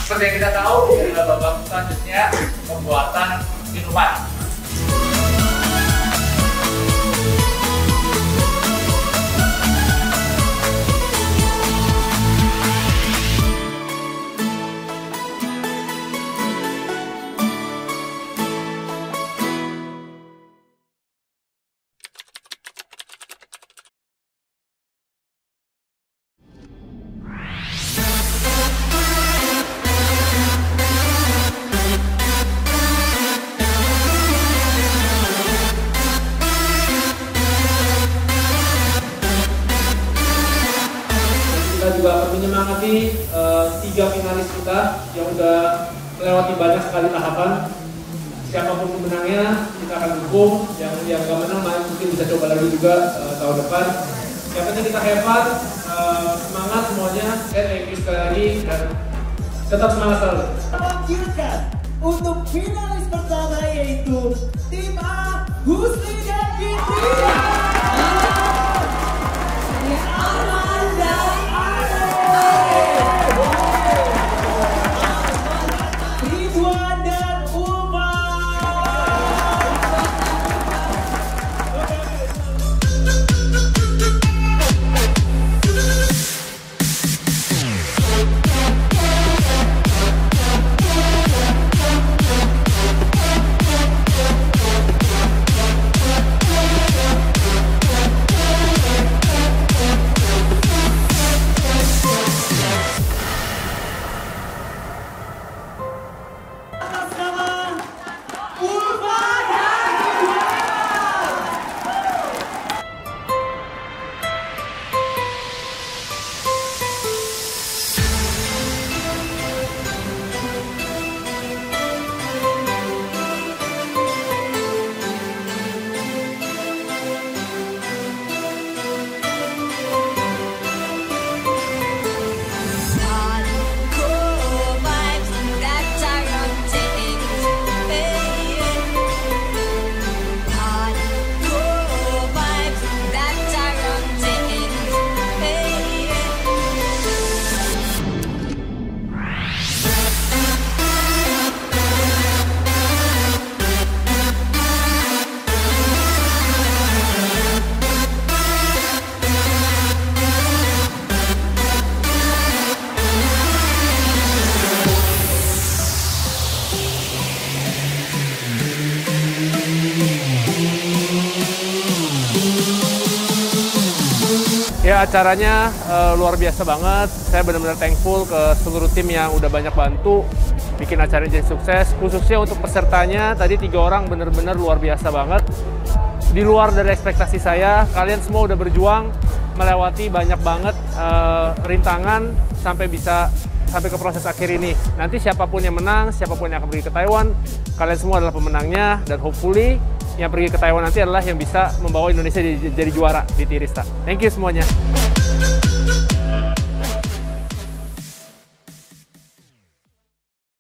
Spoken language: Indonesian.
Seperti yang kita tahu, ini adalah babak selanjutnya pembuatan minuman. Kita juga akan menyemangati 3 finalis kita yang sudah melewati banyak sekali tahapan. Siapapun pemenangnya kita akan dukung. Yang nggak menang mungkin bisa coba lagi juga tahun depan. Yang penting kita hebat, semangat semuanya. Thank you sekali lagi dan tetap semangat selalu. Lanjutkan untuk finalis pertama yaitu tim A, Husni dan Fitri. Ridwan dan Uma. Ya, acaranya luar biasa banget. Saya benar-benar thankful ke seluruh tim yang udah banyak bantu bikin acara jadi sukses. Khususnya untuk pesertanya, tadi 3 orang benar-benar luar biasa banget. Di luar dari ekspektasi saya, kalian semua udah berjuang melewati banyak banget rintangan sampai ke proses akhir ini. Nanti siapapun yang menang, siapapun yang akan pergi ke Taiwan, kalian semua adalah pemenangnya, dan hopefully yang pergi ke Taiwan nanti adalah yang bisa membawa Indonesia jadi juara di Tirista. Thank you semuanya.